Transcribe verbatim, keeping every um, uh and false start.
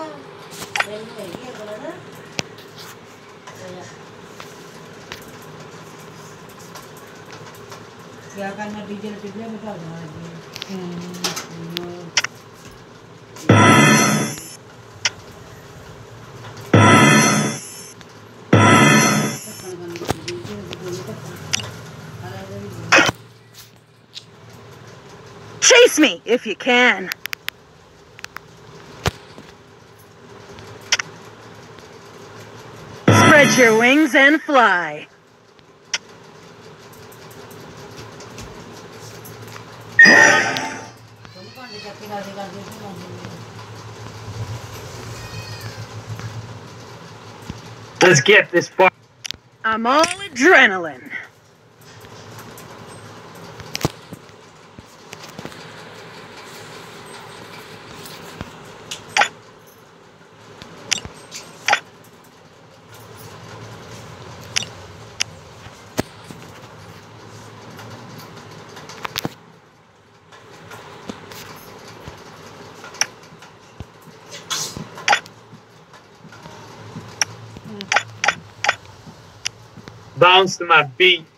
क्या करना डीजल टिकले बता दो Chase me if you can. Spread your wings and fly. Let's get this far. I'm all adrenaline. Bounce to my beat.